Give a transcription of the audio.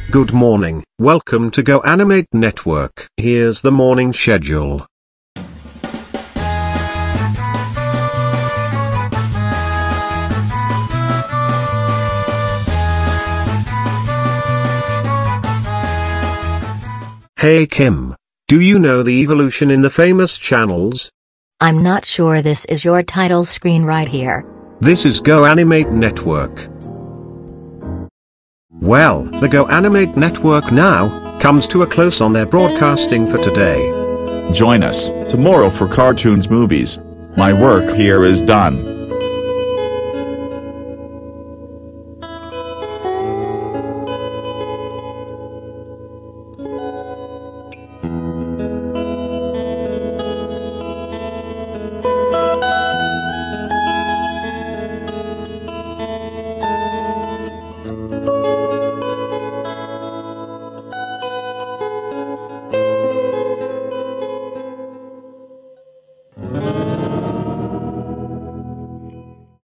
Good morning, welcome to Go Animate Network. Here's the morning schedule. Hey Kim, do you know the evolution in the famous channels? I'm not sure this is your title screen right here. This is Go Animate Network. Well, the Go Animate Network now comes to a close on their broadcasting for today. Join us tomorrow for cartoons movies. My work here is done.